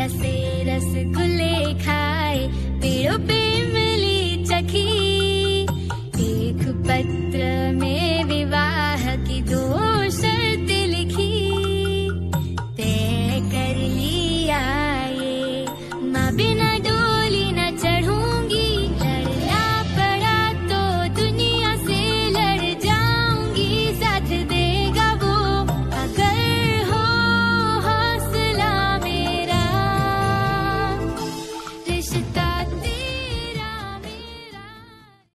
से रसगुल्ले खाए, पेड़ों पे इमली चखी, एक पत्ती